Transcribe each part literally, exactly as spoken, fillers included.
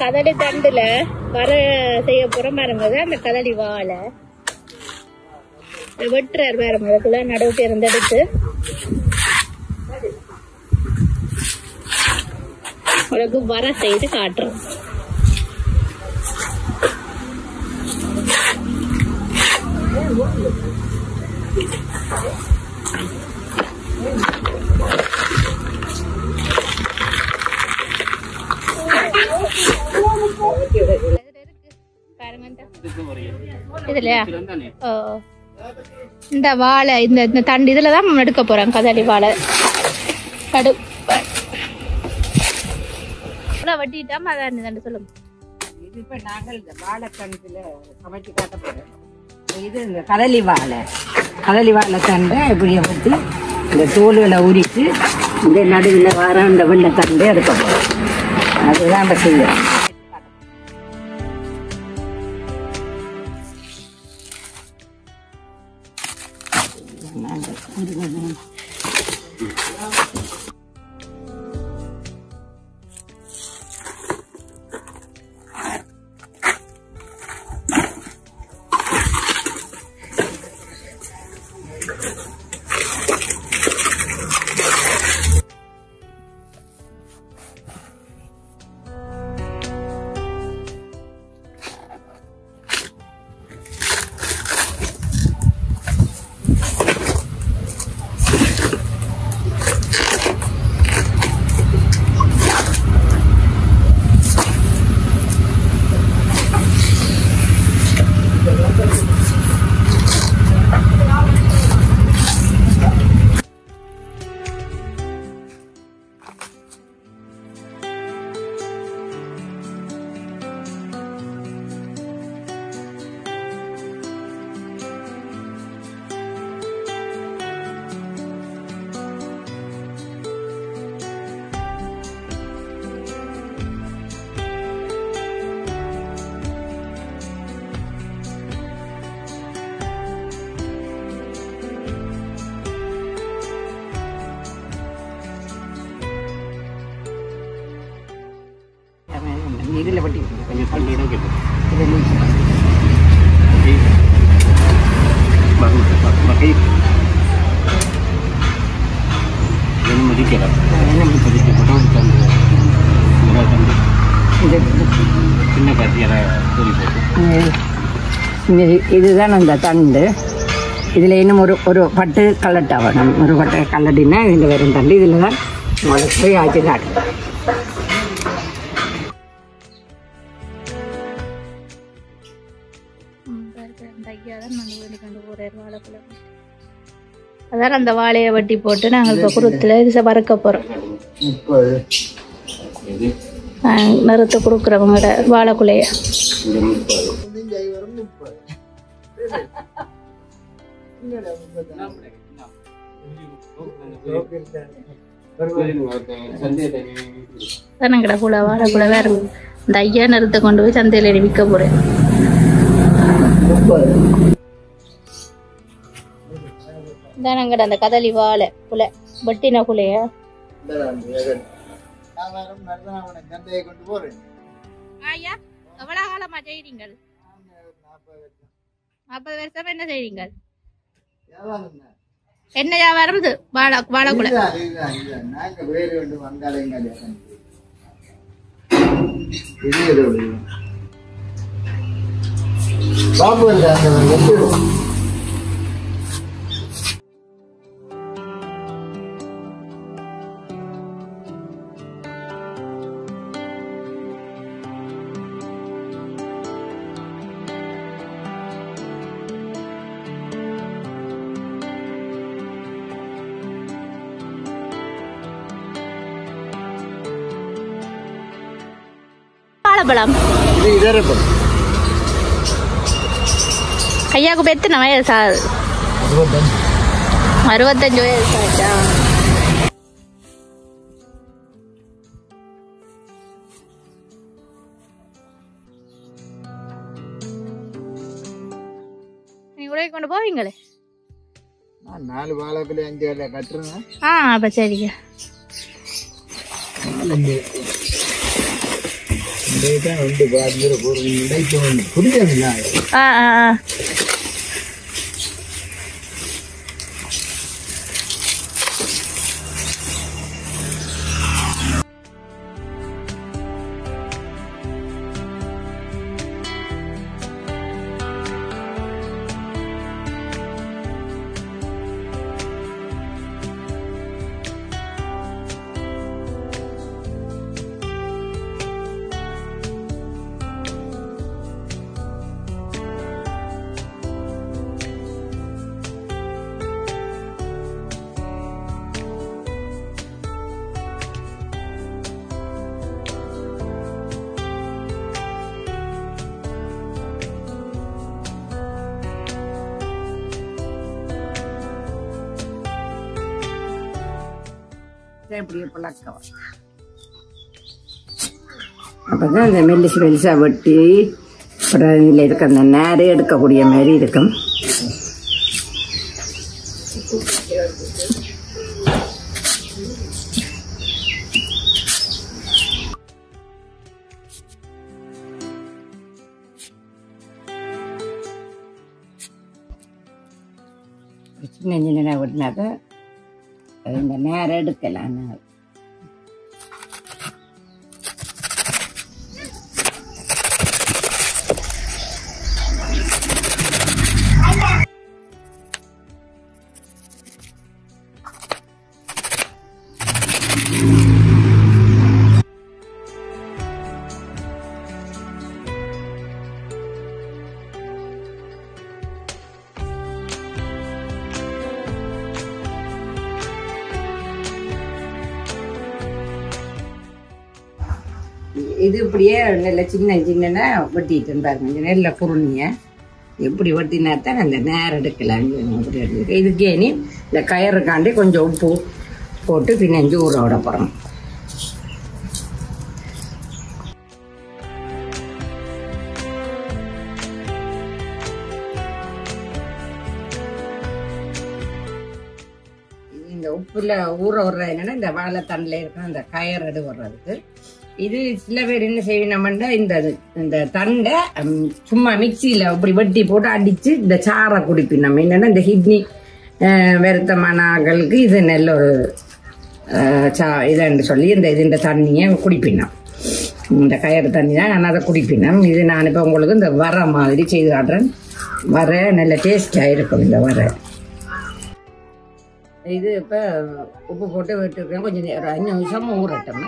கதலி தண்டுல வர செய்ய போற மரங்க அந்த கதலி வாழை வெட்டுறாரு வேற மரத்துல நடுவுக்கு இருந்தெடுத்து உனக்கு வர செய்து காட்டுறோம். இதுலயா இந்த வாழை இந்த தண்டு இதுலதான் எடுக்க போறாங்க கதலி வாழை கடு வெட்டிட்டா அதான் சொல்லுங்க. இது இப்ப நாங்கள் இந்த வாழைக்கண்டுல சமைச்சு காட்ட போறோம். இது இந்த கதலி வாழை கதலி வாழை தண்டை இப்படியே வச்சு இந்த தோல்களை உரித்து இந்த நடுவில் வர இந்த வெள்ளை தண்டை எடுக்க போறோம். அதுதான் நம்ம செய்யறோம். இதில் வட்டி இதுதான் அந்த தண்டு. இதில் இன்னும் ஒரு ஒரு பட்டு கலட்டா வேணும். ஒரு பட்டு கலட்டினா இதில் வரும் தண்டு. இதில் தான் போய் ஆச்சு காட்டு. அதான் அந்த வாழையை வட்டி போட்டு நாங்கள் இப்போ குருத்துல இது பறக்க போறோம். நிறுத்த கொடுக்குறவங்களோட வாழைக்குலைய தானங்கடா கூட வாழைக்குலை வேற இந்த ஐயா நிறுத்த கொண்டு போய் சந்தையில விற்க போறேன். தானங்கடா அந்த கதலி வாழை குலை வெட்டின குலைய ஐயா எவ்வளவு காலமா செய்றீங்க? நாற்பது வருஷமா என்ன செய்றீங்க? என்ன வியாபாரம் இது? வாழை வாழைக்குலை வாழைப்பழம் ஐயாவுக்கு எத்தனை வயசு ஆகுது? அறுபத்தஞ்சு வயசு ஆச்சா? நீங்க உடைய கொண்டு போவீங்களே? நாலு வாழைக்குள்ள அஞ்சு வேலை கட்டுருங்க. ஆ அப்ப சரிங்க. வந்து பார்த்து புரியுதுங்களா? ஆ ஆ ஆ இப்படியே பழக்கம். அப்பதான் இந்த மெல்லிசு மெல்லிசா வெட்டி அப்புறம் இதில் இருக்க அந்த நேரே எடுக்கக்கூடிய மாதிரி இருக்கும். சின்ன சின்ன வெட்டினாக்க இந்த நேரம் எடுக்கலாம். இது இப்படியே நல்ல சின்ன சின்ன வெட்டிட்டு இருந்தாங்க. நெல்ல குருணிய எப்படி வெட்டினாத்தான் அந்த நேரம் எடுக்கலாம். அப்படி எடுத்து இதுக்கே நீ இந்த கயறுக்காண்டி கொஞ்சம் உப்பு போட்டு பின்னஞ்சு ஊற விட போகிறோம். இந்த உப்புல ஊற விடுறது என்னன்னா இந்த வாழைத்தண்டில் இருக்கிற அந்த கயறு வர்றதுக்கு. இது சில பேர் என்ன செய்யணும்னா இந்த இந்த தண்டை சும்மா மிக்சியில் அப்படி வெட்டி போட்டு அடித்து இந்த சாரை குடிப்போம். நம்ம என்னென்னா இந்த கிட்னி வருத்தமான ஆக்களுக்கு இது நல்ல ஒரு சா இதுன்னு சொல்லி இந்த இதுன்ற தண்ணியை குடிப்பினோம். இந்த கயிறு தண்ணி தான் நான் அதை குடிப்பினோம். இது நான் இப்போ உங்களுக்கு இந்த வர மாதிரி செய்து காட்டுறேன். வர நல்ல டேஸ்டாக இருக்கும். இந்த வர இது இப்போ உப்பு போட்டு விட்டுருக்கேன். கொஞ்சம் ஒரு அஞ்சு நிமிஷம் ஊறட்டும்.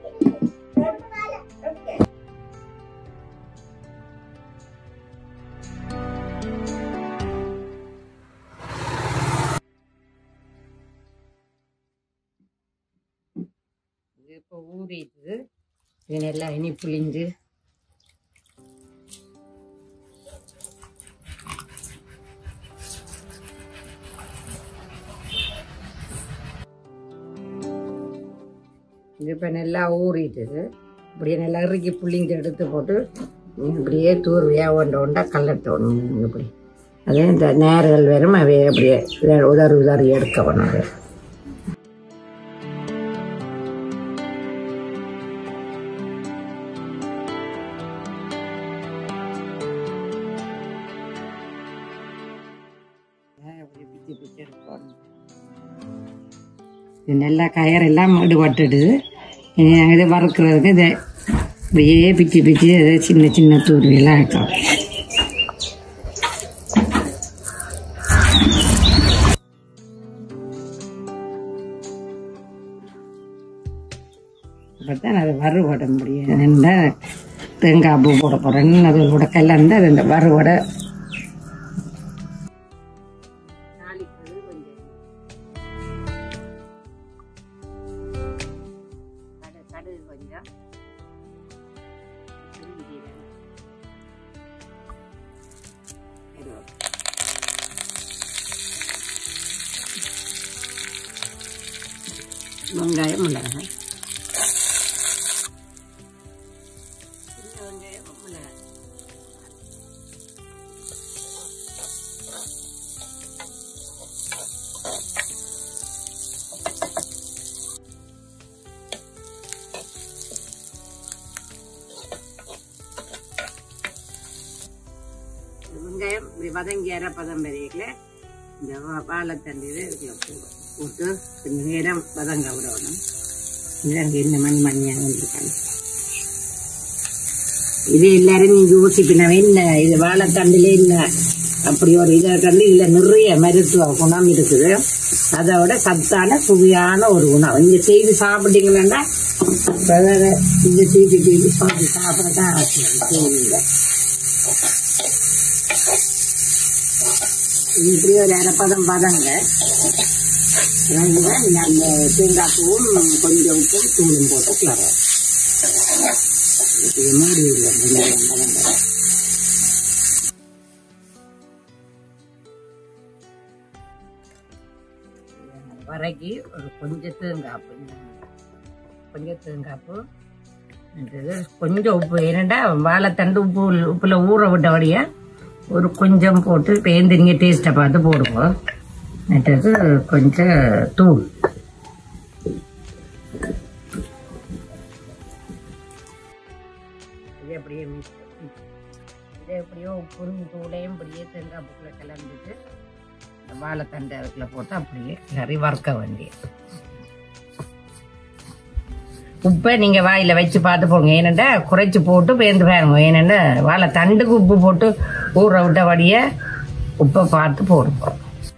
இப்போ ஊறிட்டு இது நல்லா இனி புளிஞ்சு இது இப்போ நல்லா ஊறிட்டுது. இப்படியே நல்லா இறுக்கி புளிஞ்சு எடுத்து போட்டு இப்படியே தூர்வையாக ஒண்ட ஒண்டா கல்லட்டணும். இப்படி அதே இந்த நேரங்கள் வரும் அவைய அப்படியே உதறி உதறி எடுக்க வேணும். இது நல்லா கயரெல்லாம் ஈடுபட்டுடுது. இனி நாங்கள் இதை வறுக்கிறதுக்கு இதை இப்படியே பிச்சு பிச்சு அதை சின்ன சின்ன தூரிலாம் இருக்கும். அப்போத்தான் அதை வறுவடை முடியும். என்ன தேங்காய் பூ போட போகிறேன்னு அதோட கலந்து அது இந்த வறுவடை வெங்காயம் மிளகாய் வெங்காயம் மிளகாய் வதங்கி அரைப்பதம் வரையில இந்த வாழைத்தண்டு இதுல போட்டு கொஞ்சம் நேரம் வதங்க விடணும். என்ன மணி மணியாக வந்திருக்காங்க இது எல்லாரும் நீங்க யோசிப்பினவே இல்லை. இது வாழைத்தண்டுலே இல்லை அப்படி ஒரு இதை கண்டு இதுல நிறைய மருத்துவ குணம் இருக்குது. அதோட சத்தான சுவையான ஒரு உணவு நீங்க செய்து சாப்பிட்டீங்கன்னா இது செய்து செய்து சாப்பிட்டு சாப்பிடத்தான் செய்வீங்க. இப்படி ஒரு அரைப்பதம் பதங்க அந்த தேங்காய் பூவும் கொஞ்சம் உப்பும் தூளும் போட்டு கிளற மூடி பதங்க. வரைக்கு ஒரு கொஞ்சம் தேங்காய்ப்பு கொஞ்சம் தேங்காய்ப்பு கொஞ்சம் உப்பு ஏனண்டா வாழைத்தண்டு உப்பு உப்புல ஊற விட்டபடியா ஒரு கொஞ்சம் போட்டு பேந்திரிங்க டேஸ்ட்டை பார்த்து போடுவோம். மற்றது கொஞ்சம் தூள் இது அப்படியே மிக்ஸ் இது எப்படியோ உப்பும் தூளையும் அப்படியே தேங்காய் பூக்குள்ள கலந்துட்டு வாழைத்தண்டை அதுக்குள்ள போட்டு அப்படியே கிளறி வறுக்க வேண்டிய உப்பை நீங்க வாயில வச்சு பார்த்து போங்க. ஏனண்டா குறைச்சி போட்டு பேர்ந்து பாருங்க. ஏனண்டா வாழைத்தண்டுக்கு உப்பு போட்டு ஊற விட்டபடிய உப்பை பார்த்து போடுவோம்.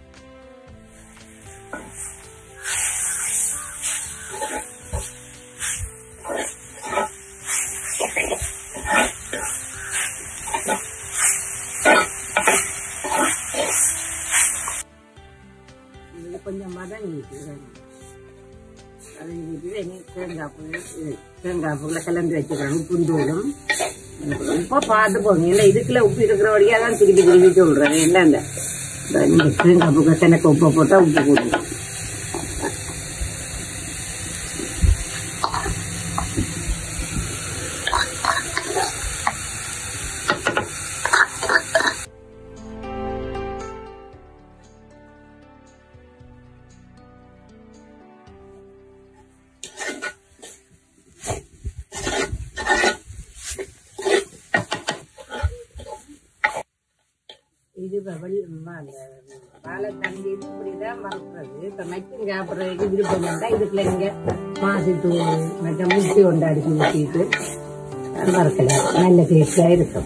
கொஞ்சம் மதங்கிட்டு அது தேங்காய் பூ தேங்காய் பூல கலந்து வச்சுக்கிறோம் உப்புந்தூளும் உப்பை பார்த்து போங்க. இல்லை இதுக்குள்ள உப்பு இருக்கிற வழியா தான் திருப்பி திருப்பி சொல்றேன். என்ன இந்த தேங்காய் பூக்க கிணக்கு உப்பை போட்டா உப்பு போடுவோம். இது வாழைத்தண்டு இப்படிதான் மறக்கிறது. இப்ப மக்கும் சாப்பிட்றதுக்கு விருப்பம் வேண்டா. இதுக்குள்ள நீங்க மாசித்தூள் மற்ற முட்டி ஒன்று அடிச்சு ஊற்றிட்டு மறக்கலாம். நல்ல டேஸ்டா இருக்கும்.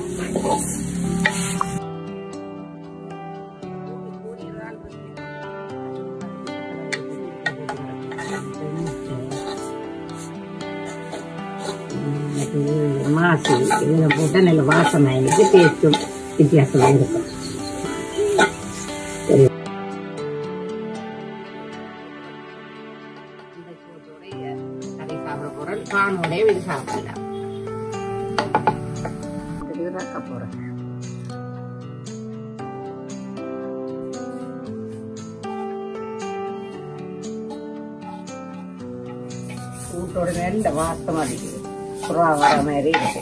மாசி இதில் போட்டால் நல்ல வாசனை எனக்கு டேஸ்ட்டும் வித்தியாசமா இருக்கும். கறி சாப்பிட போறேன். பானோடய இது சாப்பிடலாம். ரக்க போறேன். கூட்டோட நல்ல வாசம் அடிக்குது. புறா வர மாதிரி இருக்கு.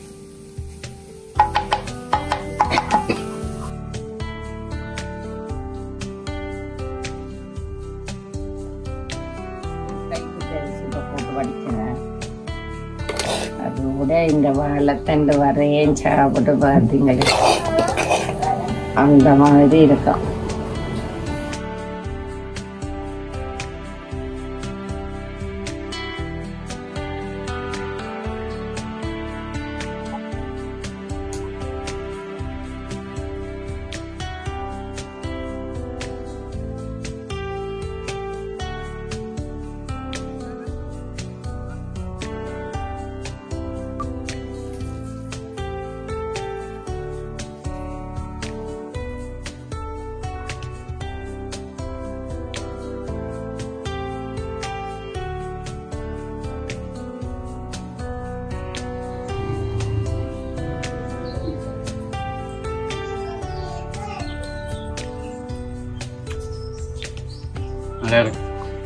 போட்டு வடிக்கிறேன். அது கூட இந்த வாழைத்தண்டு வரையும் சாப்பிட்டு பார்த்தீங்களே அந்த மாதிரி இருக்கும். நல்லா இருக்கு.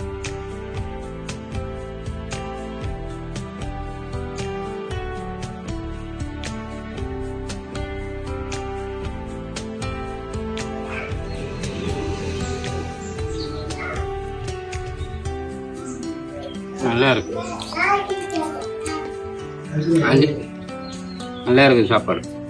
நல்லா இருக்கு. நல்லா இருக்கு சாப்பாடு.